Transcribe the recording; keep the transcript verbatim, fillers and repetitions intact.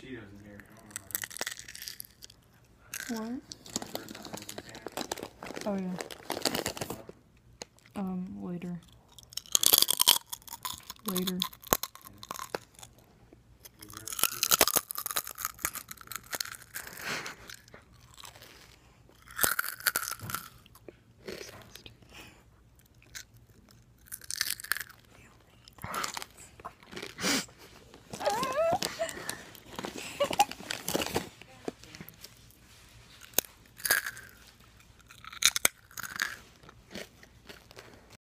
Cheetos in here. I don't know. What? Oh yeah. Um, later. Later.